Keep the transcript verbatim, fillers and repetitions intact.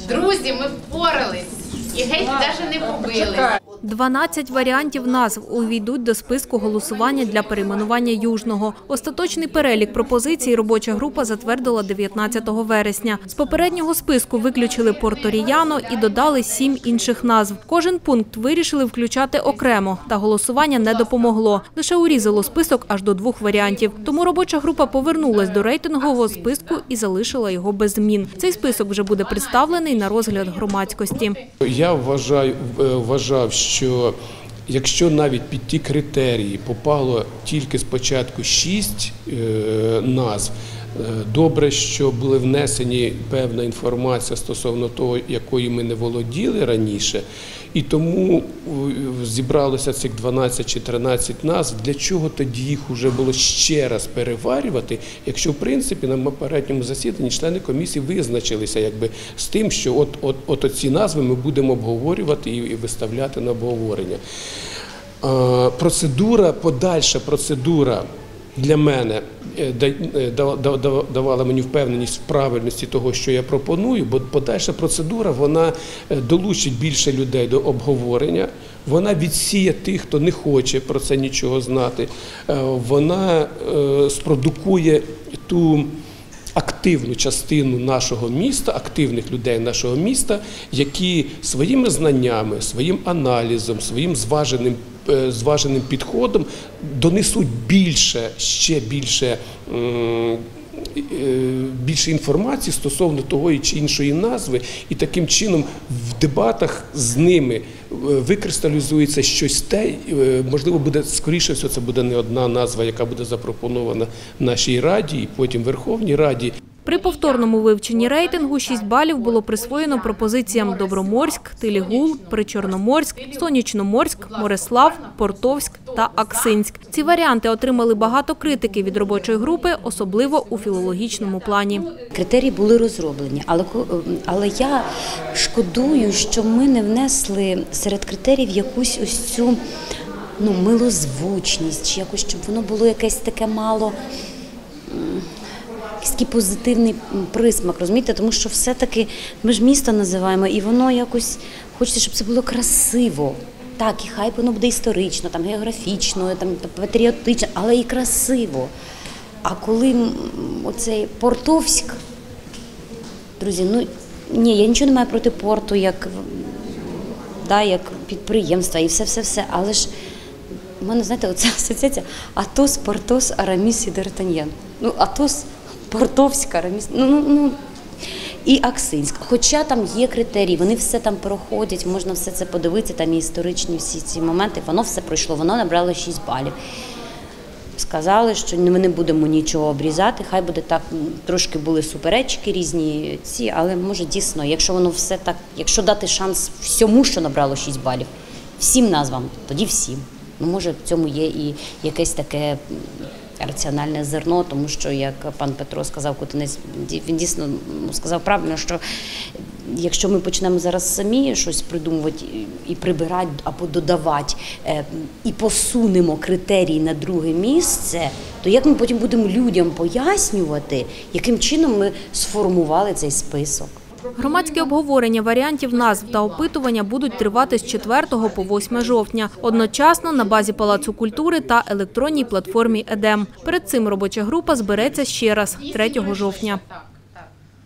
Друзі, ми впорались і геть навіть не побили. дванадцять варіантів назв увійдуть до списку голосування для перейменування Южного. Остаточний перелік пропозицій робоча група затвердила дев'ятнадцятого вересня. З попереднього списку виключили Порто-Ріяно і додали сім інших назв. Кожен пункт вирішили включати окремо, та голосування не допомогло. Лише урізало список аж до двох варіантів. Тому робоча група повернулась до рейтингового списку і залишила його без змін. Цей список вже буде представлений на розгляд громадськості. Я вважаю, вважав, що якщо навіть під ті критерії попало тільки спочатку шість назв, добре, що були внесені певна інформація стосовно того, якої ми не володіли раніше, і тому зібралося цих дванадцять чи тринадцять назв. Для чого тоді їх вже було ще раз переварювати, якщо, в принципі, на попередньому засіданні члени комісії визначилися якби з тим, що от, от, от ці назви ми будемо обговорювати і виставляти на обговорення. Процедура, подальша процедура для мене давала мені впевненість в правильності того, що я пропоную, бо подальша процедура, вона долучить більше людей до обговорення, вона відсіє тих, хто не хоче про це нічого знати, вона спродукує ту активну частину нашого міста, активних людей нашого міста, які своїми знаннями, своїм аналізом, своїм зваженим зваженим підходом донесуть більше, ще більше, більше інформації стосовно того чи іншої назви, і таким чином в дебатах з ними викристалізується щось те, можливо, буде, скоріше всього, це буде не одна назва, яка буде запропонована нашій Раді і потім Верховній Раді. При повторному вивченні рейтингу шість балів було присвоєно пропозиціям Доброморськ, Тилігул, Причорноморськ, Сонячноморськ, Морислав, Портовськ та Аксинськ. Ці варіанти отримали багато критики від робочої групи, особливо у філологічному плані. Критерії були розроблені, але, але я шкодую, що ми не внесли серед критеріїв якусь ось цю ну, милозвучність, чи якось, щоб воно було якесь таке мало... такий позитивний присмак, розумієте, тому що все-таки ми ж місто називаємо, і воно якось, хочеться, щоб це було красиво. Так, і хай воно буде історично, там, географічно, там, патріотично, але і красиво. А коли оцей Портовськ, друзі, ну, ні, я нічого не маю проти порту, як, да, як підприємства і все-все-все, але ж у мене, знаєте, оця асоціація Атос, Портос, Араміс і Д'Артаньян. Ну, Атос, Портовська, Араміс, ну, ну, ну, і Аксинськ. Хоча там є критерії, вони все там проходять, можна все це подивитися, там і історичні всі ці моменти, воно все пройшло, воно набрало шість балів. Сказали, що ми не будемо нічого обрізати, хай буде так, трошки були суперечки різні ці, але може дійсно, якщо воно все так, якщо дати шанс всьому, що набрало шість балів, всім назвам, тоді всім. Ну, може, в цьому є і якесь таке раціональне зерно, тому що, як пан Петро сказав, Кутинець, він дійсно сказав правильно, що якщо ми почнемо зараз самі щось придумувати і прибирати або додавати, і посунемо критерії на друге місце, то як ми потім будемо людям пояснювати, яким чином ми сформували цей список? Громадські обговорення варіантів назв та опитування будуть тривати з четвертого по восьме жовтня. Одночасно на базі Палацу культури та електронній платформі «Едем». Перед цим робоча група збереться ще раз – третього жовтня.